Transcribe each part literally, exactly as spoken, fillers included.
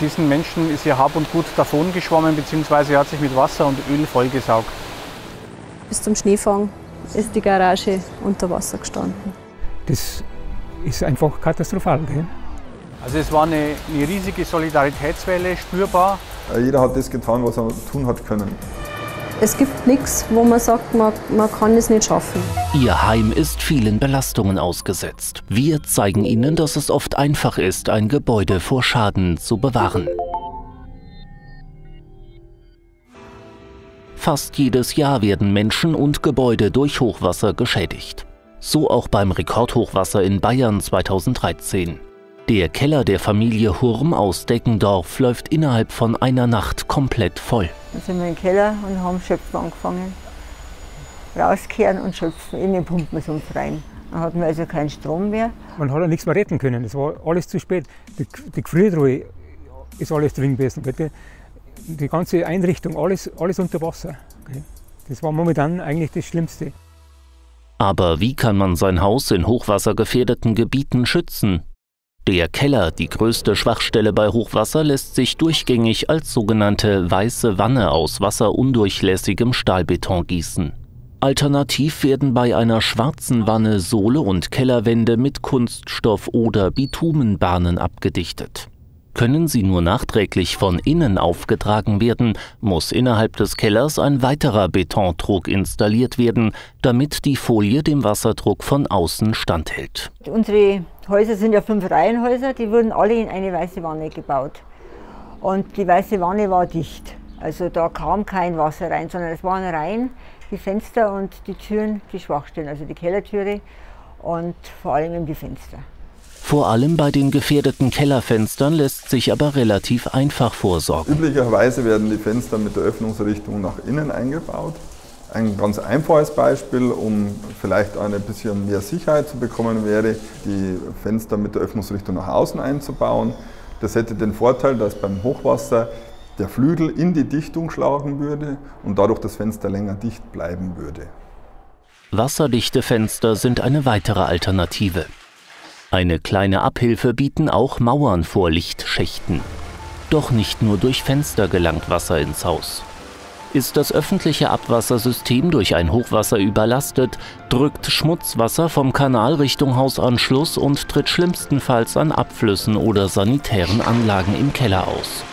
diesen Menschen ist ihr Hab und Gut davongeschwommen bzw. hat sich mit Wasser und Öl vollgesaugt. Bis zum Schneefang ist die Garage unter Wasser gestanden. Das ist einfach katastrophal. Gell? Also es war eine, eine riesige Solidaritätswelle spürbar. Jeder hat das getan, was er tun hat können. Es gibt nichts, wo man sagt, man, man kann es nicht schaffen. Ihr Heim ist vielen Belastungen ausgesetzt. Wir zeigen Ihnen, dass es oft einfach ist, ein Gebäude vor Schaden zu bewahren. Fast jedes Jahr werden Menschen und Gebäude durch Hochwasser geschädigt. So auch beim Rekordhochwasser in Bayern zweitausenddreizehn. Der Keller der Familie Hurm aus Deggendorf läuft innerhalb von einer Nacht komplett voll. Dann sind wir im Keller und haben Schöpfen angefangen. Rauskehren und schöpfen, innen pumpen wir es uns rein. Dann hatten wir also keinen Strom mehr. Man hat ja nichts mehr retten können, es war alles zu spät. Die, die Gefriertruhe ist alles drin gewesen. Die, die ganze Einrichtung, alles, alles unter Wasser. Das war momentan eigentlich das Schlimmste. Aber wie kann man sein Haus in hochwassergefährdeten Gebieten schützen? Der Keller, die größte Schwachstelle bei Hochwasser, lässt sich durchgängig als sogenannte weiße Wanne aus wasserundurchlässigem Stahlbeton gießen. Alternativ werden bei einer schwarzen Wanne Sohle und Kellerwände mit Kunststoff oder Bitumenbahnen abgedichtet. Können sie nur nachträglich von innen aufgetragen werden, muss innerhalb des Kellers ein weiterer Betondruck installiert werden, damit die Folie dem Wasserdruck von außen standhält. Unsere Häuser sind ja fünf Reihenhäuser, die wurden alle in eine weiße Wanne gebaut. Und die weiße Wanne war dicht, also da kam kein Wasser rein, sondern es waren rein die Fenster und die Türen, die Schwachstellen, also die Kellertüre und vor allem die Fenster. Vor allem bei den gefährdeten Kellerfenstern lässt sich aber relativ einfach vorsorgen. Üblicherweise werden die Fenster mit der Öffnungsrichtung nach innen eingebaut. Ein ganz einfaches Beispiel, um vielleicht ein bisschen mehr Sicherheit zu bekommen, wäre, die Fenster mit der Öffnungsrichtung nach außen einzubauen. Das hätte den Vorteil, dass beim Hochwasser der Flügel in die Dichtung schlagen würde und dadurch das Fenster länger dicht bleiben würde. Wasserdichte Fenster sind eine weitere Alternative. Eine kleine Abhilfe bieten auch Mauern vor Lichtschächten. Doch nicht nur durch Fenster gelangt Wasser ins Haus. Ist das öffentliche Abwassersystem durch ein Hochwasser überlastet, drückt Schmutzwasser vom Kanal Richtung Hausanschluss und tritt schlimmstenfalls an Abflüssen oder sanitären Anlagen im Keller aus.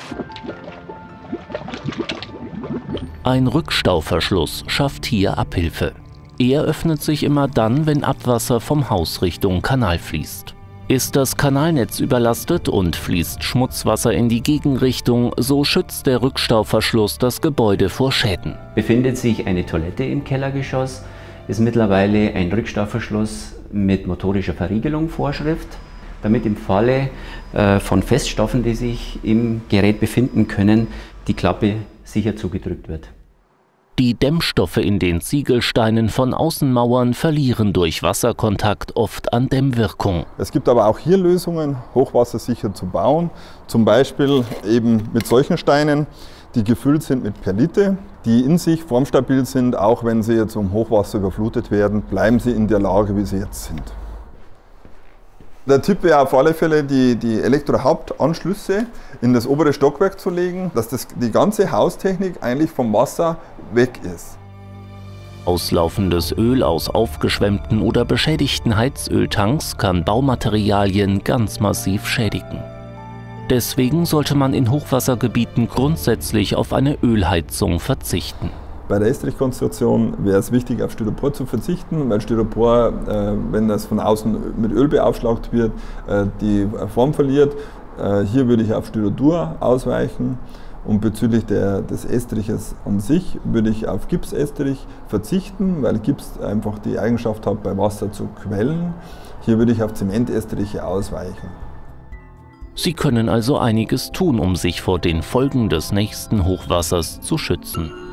Ein Rückstauverschluss schafft hier Abhilfe. Er öffnet sich immer dann, wenn Abwasser vom Haus Richtung Kanal fließt. Ist das Kanalnetz überlastet und fließt Schmutzwasser in die Gegenrichtung, so schützt der Rückstauverschluss das Gebäude vor Schäden. Befindet sich eine Toilette im Kellergeschoss, ist mittlerweile ein Rückstauverschluss mit motorischer Verriegelung Vorschrift, damit im Falle äh, von Feststoffen, die sich im Gerät befinden können, die Klappe sicher zugedrückt wird. Die Dämmstoffe in den Ziegelsteinen von Außenmauern verlieren durch Wasserkontakt oft an Dämmwirkung. Es gibt aber auch hier Lösungen, hochwassersicher zu bauen. Zum Beispiel eben mit solchen Steinen, die gefüllt sind mit Perlite, die in sich formstabil sind. Auch wenn sie jetzt um Hochwasser überflutet werden, bleiben sie in der Lage, wie sie jetzt sind. Der Tipp wäre auf alle Fälle, die, die Elektrohauptanschlüsse in das obere Stockwerk zu legen, dass das, die ganze Haustechnik eigentlich vom Wasser weg ist. Auslaufendes Öl aus aufgeschwemmten oder beschädigten Heizöltanks kann Baumaterialien ganz massiv schädigen. Deswegen sollte man in Hochwassergebieten grundsätzlich auf eine Ölheizung verzichten. Bei der Estrichkonstruktion wäre es wichtig, auf Styropor zu verzichten, weil Styropor, äh, wenn das von außen mit Öl beaufschlagt wird, äh, die Form verliert. Äh, hier würde ich auf Styrodur ausweichen und bezüglich der, des Estriches an sich würde ich auf Gipsestrich verzichten, weil Gips einfach die Eigenschaft hat, bei Wasser zu quellen. Hier würde ich auf Zementestriche ausweichen. Sie können also einiges tun, um sich vor den Folgen des nächsten Hochwassers zu schützen.